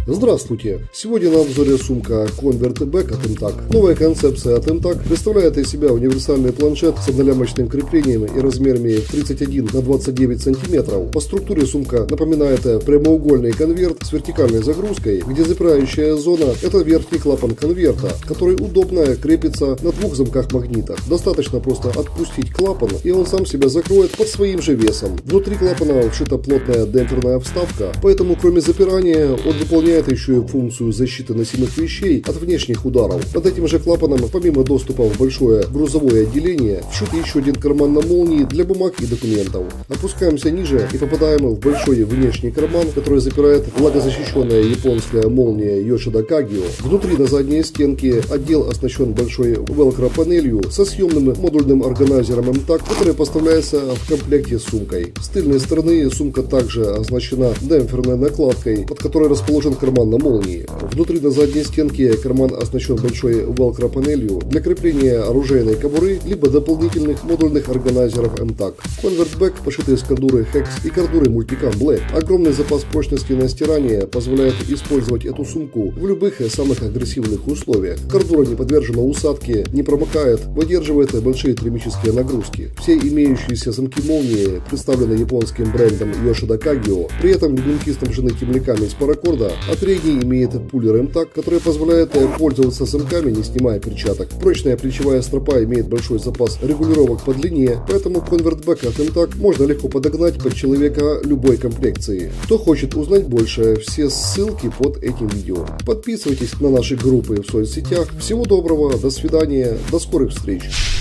Здравствуйте! Сегодня на обзоре сумка ConvertBack от MTAG. Новая концепция от MTAG представляет из себя универсальный планшет с однолямочным креплением и размерами 31 на 29 см. По структуре сумка напоминает прямоугольный конверт с вертикальной загрузкой, где запирающая зона – это верхний клапан конверта, который удобно крепится на двух замках-магнитах. Достаточно просто отпустить клапан, и он сам себя закроет под своим же весом. Внутри клапана вшита плотная демпферная вставка, поэтому кроме запирания он выполняет еще и функцию защиты носимых вещей от внешних ударов. Под этим же клапаном, помимо доступа в большое грузовое отделение, вшит еще один карман на молнии для бумаг и документов. Опускаемся ниже и попадаем в большой внешний карман, который запирает влагозащищенная японская молния Yoshida Kagyo. Внутри на задней стенке отдел оснащен большой велкро панелью со съемным модульным органайзером MTAG, который поставляется в комплекте с сумкой. С тыльной стороны сумка также оснащена демпферной накладкой, под которой расположен карман на молнии. Внутри на задней стенке карман оснащен большой велкро панелью для крепления оружейной кобуры либо дополнительных модульных органайзеров MTAG. ConvertBack пошит из кордуры Hex и кордуры Multicam Black. Огромный запас прочности на стирание позволяет использовать эту сумку в любых самых агрессивных условиях. Кордура не подвержена усадке, не промокает, выдерживает большие термические нагрузки. Все имеющиеся замки молнии представлены японским брендом Yoshida Kagyo. При этом бегунки снабжены темляками из паракорда, а передний имеет пуллер MTAG, который позволяет пользоваться замками, не снимая перчаток. Прочная плечевая стропа имеет большой запас регулировок по длине, поэтому ConvertBack от MTAG можно легко подогнать под человека любой комплекции. Кто хочет узнать больше, все ссылки под этим видео. Подписывайтесь на наши группы в соцсетях. Всего доброго, до свидания, до скорых встреч!